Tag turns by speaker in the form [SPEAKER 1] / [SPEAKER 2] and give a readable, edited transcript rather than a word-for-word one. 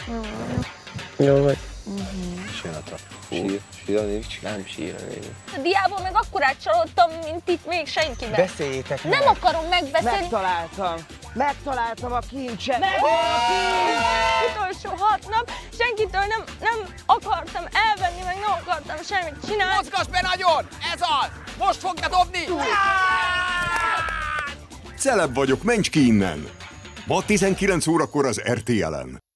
[SPEAKER 1] Jó vagy.
[SPEAKER 2] Sírani, nem sírani.
[SPEAKER 3] A diából meg akkorát csalódtam, mint itt még senkiben.
[SPEAKER 4] Beszéljétek meg!
[SPEAKER 3] Nem akarom megbeszélni.
[SPEAKER 4] Megtaláltam a kincset!
[SPEAKER 3] Utolsó 6 nap senkitől nem akartam elvenni, meg nem akartam semmit csinálni.
[SPEAKER 5] Mozgass be nagyon! Ez az! Most fogja dobni!
[SPEAKER 6] Celeb vagyok, menj ki innen! Ma 19 órakor az RTL-en.